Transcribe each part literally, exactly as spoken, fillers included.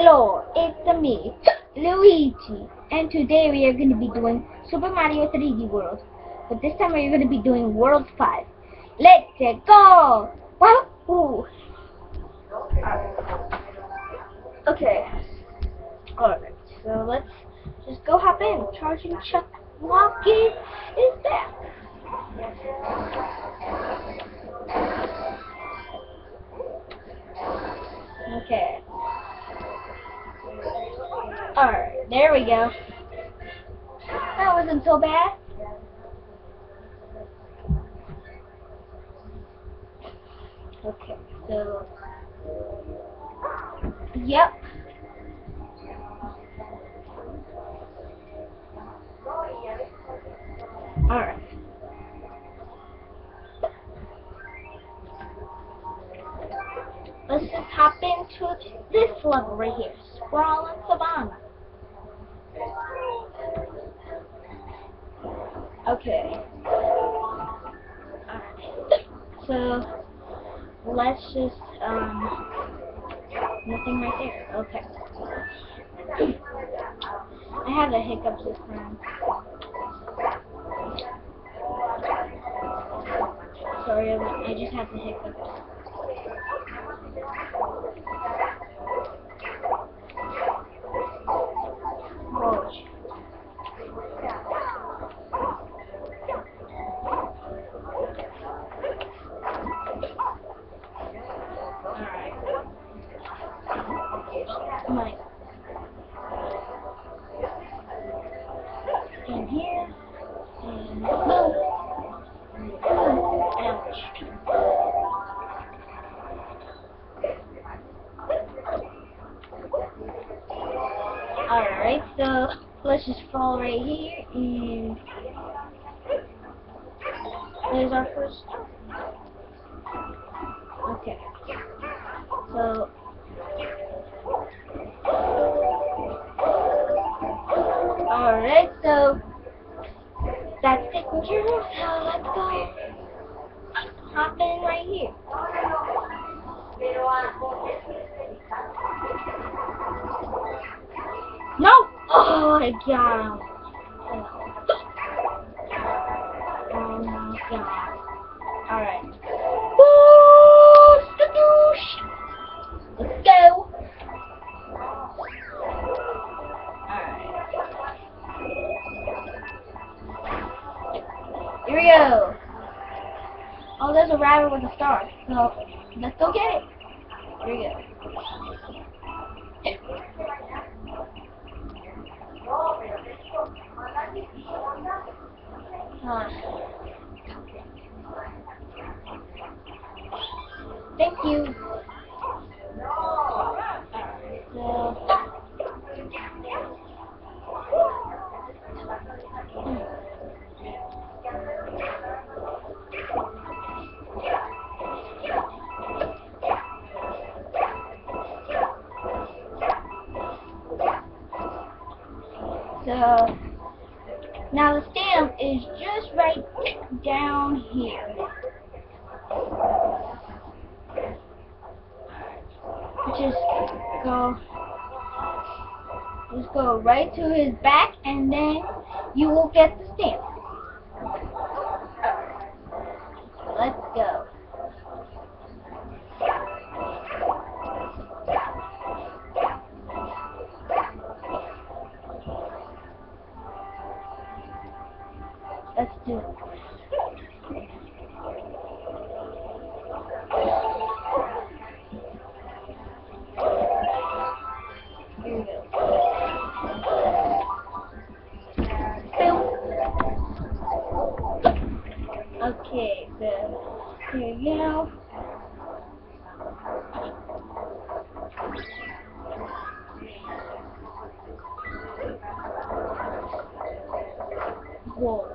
Hello, it's me, Luigi, and today we are going to be doing Super Mario three D World. But this time we're going to be doing World five. Let's go! Wahoo! Okay. Alright, so let's just go hop in. Charging Chuck Walkie is back. Okay. Alright, there we go. That wasn't so bad. Okay, so... Yep. Alright. Let's just hop into this level right here. Sprawling Savannah. Okay. Alright. So, let's just, um, nothing right there. Okay. I have the hiccups this time. Sorry, I, I just have the hiccups. Oh. Alright. Come on. In here. And boom. Ouch. Alright, so let's just fall right here, and there's our first stop. Okay, so alright, so that's taken care of, so let's go hop in right here. No! Oh, I got him. Oh my god. Alright. Let's go. Alright. Here we go. Oh, there's a rabbit with a star. So, let's go get it. Here we go. Huh. Thank you. Alright, so... So, now the stamp is just right down here. Just go, just go right to his back, and then you will get the stamp. Let's go. Let's do it. Here we go. Boom. Okay, so here you go. Whoa.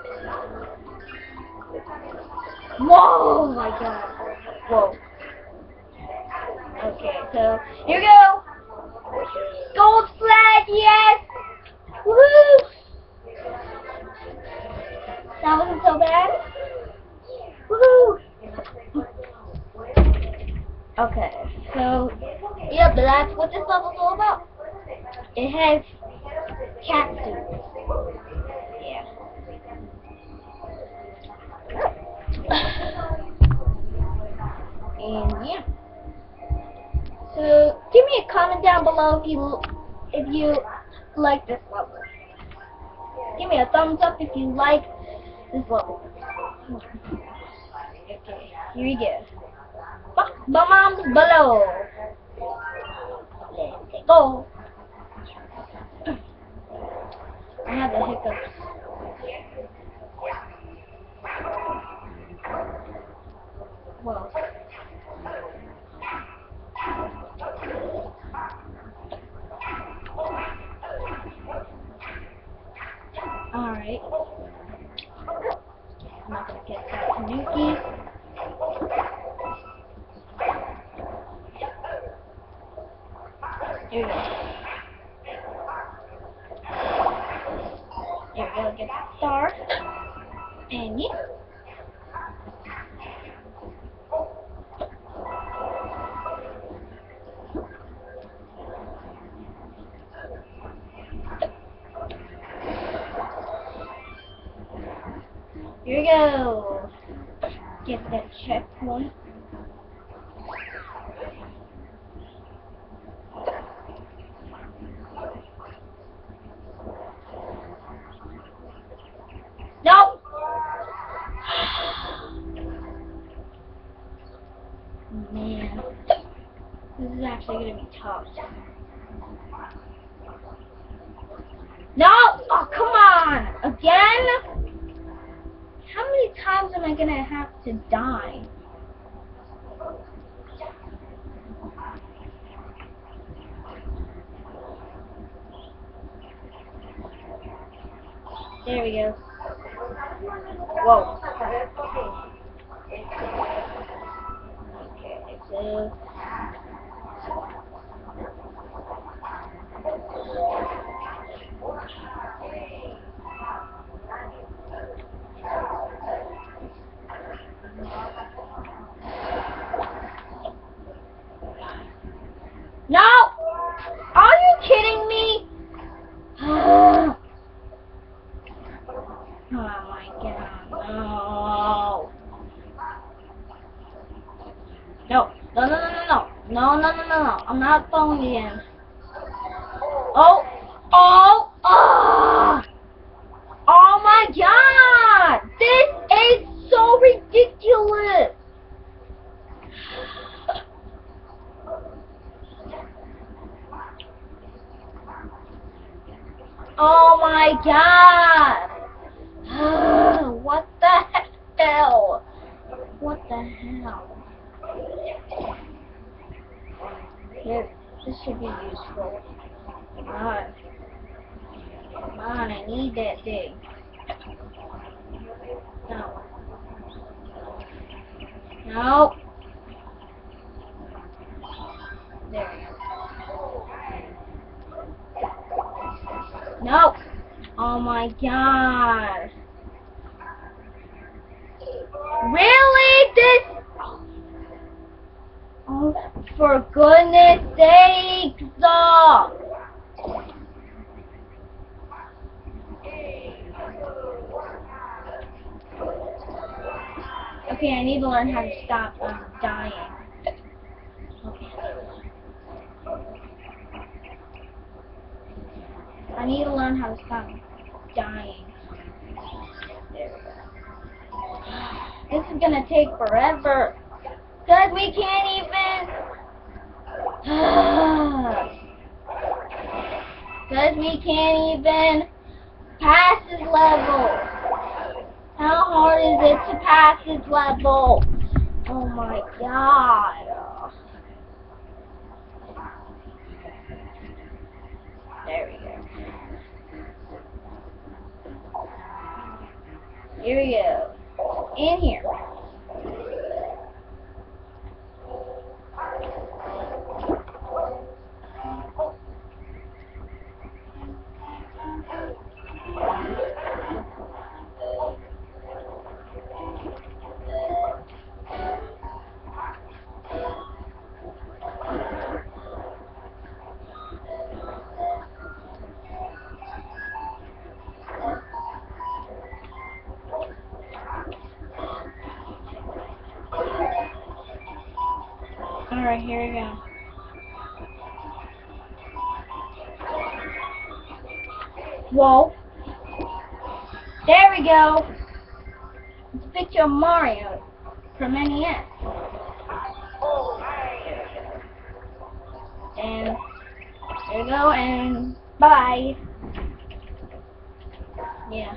Whoa, my god. Whoa. Okay, so here we go. Gold flag, yes! Woohoo! That wasn't so bad. Woohoo! Okay, so Yeah, but that's what this level's all about. It has cat suits. Yeah. And yeah. So give me a comment down below if you if you like this level. Give me a thumbs up if you like this level. Okay, here we go. Fuck the moms below. Let's go. I have the hiccups. Well. Alright. I'm not gonna get that Tanuki. Here we go. There we go, get that star. And yeah. Here we go. Get that checkpoint. No! Man. This is actually gonna be tough. No! Oh, come on! Again? How many times am I gonna have to die? There we go. Whoa. Okay, so... No! Are you kidding me? Oh my god, no. No, no, no, no, no, no, no, no, no, no, no, I'm not falling again. Oh, oh, oh, oh my god, this is so ridiculous. Oh my god! What the hell? What the hell? Here, this should be useful. Come on. Come on, I need that thing. No. No. There we go. No! Oh my god! Really? This? Oh, for goodness sakes! Oh. Okay, I need to learn how to stop um, dying. Okay. I need to learn how to stop dying. There we go. This is gonna take forever. Cause we can't even. Cause we can't even pass this level. How hard is it to pass this level? Oh my god. There we go. Here we go. In here. Alright, here we go. Whoa. There we go. It's a picture of Mario from N E S. And there we go, and bye. Yeah.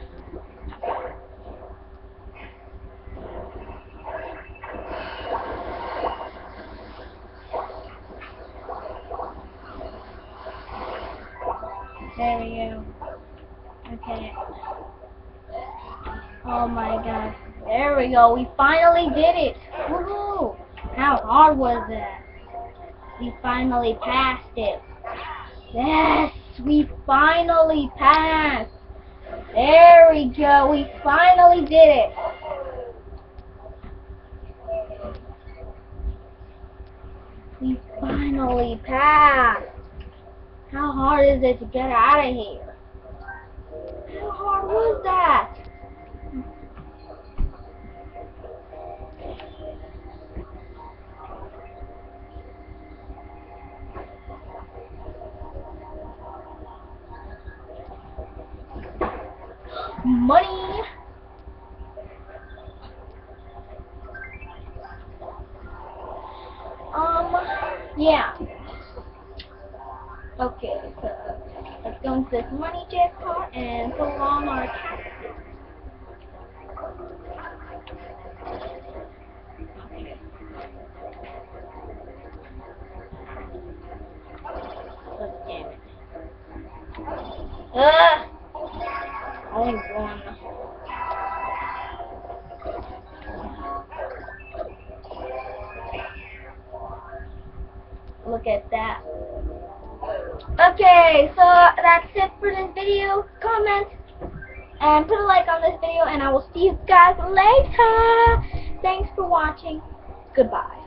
There we go. Okay. Oh my god. There we go. We finally did it. Woohoo! How hard was that? We finally passed it. Yes! We finally passed. There we go. We finally did it. We finally passed. How hard is it to get out of here? How hard was that? Money. Um, yeah. Okay, so let's go into this money jackpot and put on our taxes. Okay. Oh, damn it. Ugh! Only one. Look at that. Okay, so that's it for this video. Comment and put a like on this video, and I will see you guys later. Thanks for watching. Goodbye.